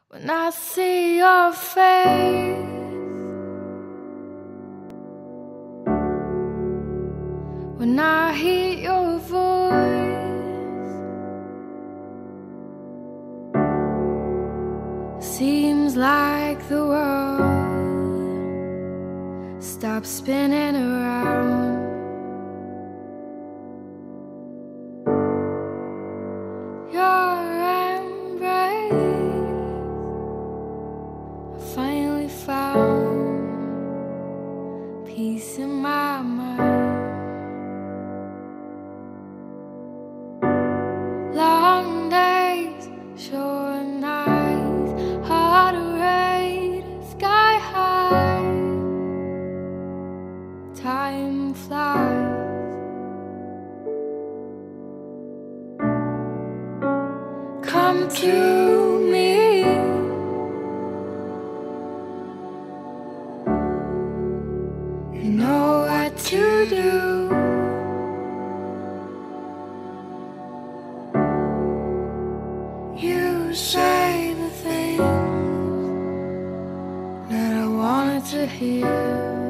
When I see your face, when I hear your voice, seems like the world stops spinning around. Your embrace, I finally found peace in my mind. Long days, short nights, heart rate sky high. Time flies. Come to me. You know what to do. You say the things that I wanted to hear.